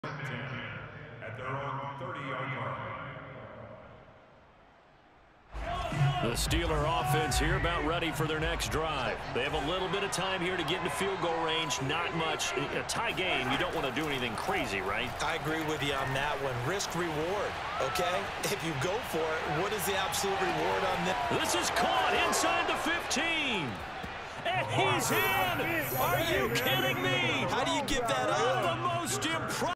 at their own 30-yard line. The Steeler offense here about ready for their next drive. They have a little bit of time here to get into field goal range. Not much. In a tie game, you don't want to do anything crazy, right? I agree with you on that one. Risk reward, okay? If you go for it, what is the absolute reward on this? This is caught inside the 15. And he's in. Are you kidding me? How do you give that up? The most impressive.